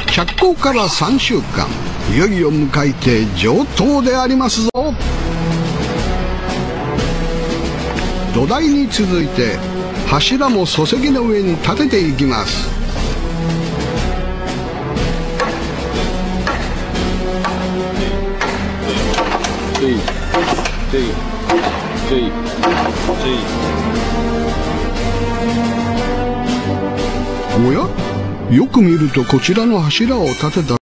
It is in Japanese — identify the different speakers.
Speaker 1: 着工から3週間、いよいよ迎えて上等でありますぞ。土台に続いて柱も礎石の上に立てていきます。おや？よく見るとこちらの柱を立てた